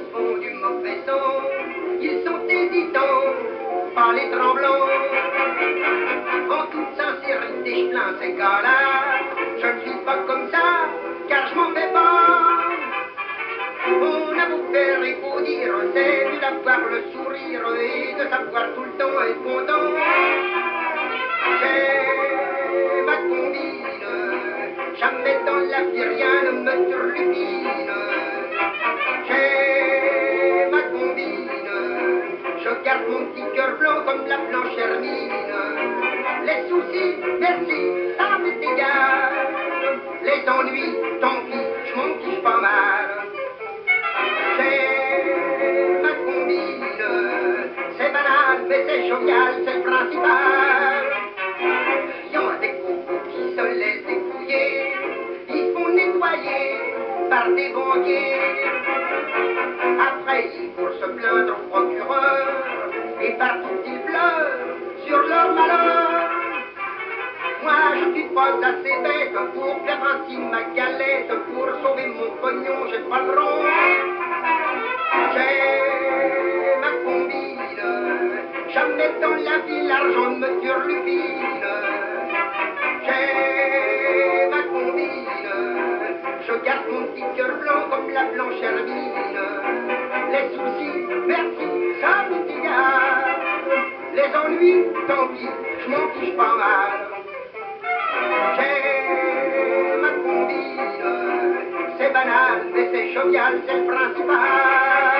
se font du mauvais sang, ils sont hésitants, pas les tremblants. En toute sincérité, je plains ces gars-là, je ne suis pas comme ça, car je m'en fais pas. On a beau faire et beau dire, c'est mieux d'avoir le sourire et de savoir tout le temps être content. J'ai ma combine, jamais dans la vie rien ne me turlupine. J'ai ma combine, je garde mon petit cœur blanc comme la blanche hermine. Les soucis, merci, ça m'est égal. Les ennuis, tant pis, je m'en fiche pas mal. J'ai ma combine, c'est banal, mais c'est jovial, c'est le principal. Il y en a des cocos qui se laissent dépouiller, ils se font nettoyer par des banquiers. Après, ils courent se plaindre au procureur, et partout ils pleurent sur leur malheur. Moi, je suis pas assez bête pour faire ainsi ma galette, pour sauver mon pognon, j'ai pas le rond. J'ai ma combine, jamais dans la vie l'argent ne me turlupine. J'ai ma combine, je garde mon petit cœur blanc comme la blanche hermine. Les soucis, merci, ça m'est égal. Les ennuis, tant pis, je m'en fiche pas mal. J'ai ma combine, c'est banal, mais c'est jovial, c'est le principal.